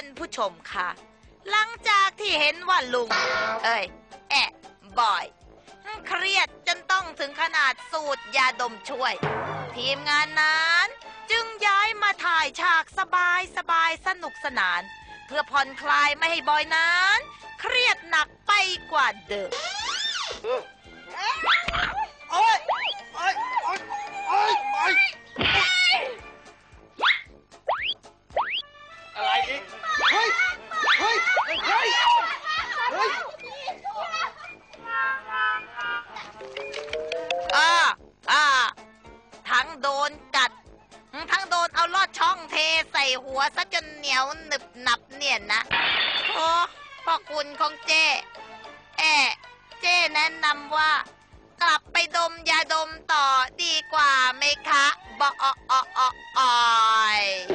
ผู้ชมค่ะหลังจากที่เห็นว่าลุงบอยเครียดจนต้องถึงขนาดสูดยาดมช่วยทีมงานนั้นจึงย้ายมาถ่ายฉากสบายสนุกสนานเพื่อผ่อนคลายไม่ให้บอยนั้นเครียดหนักไปกว่าเดิมอะไรอีกเฮ้ยทั้งโดนกัดทั้งโดนเอาลอดช่องเทใส่หัวซะจนเหนียวหนึบหนับเนี่ยนะโอ้พ่อคุณของเจ้แนะนำว่ากลับไปดมยาดมต่อดีกว่าไหมคะบอย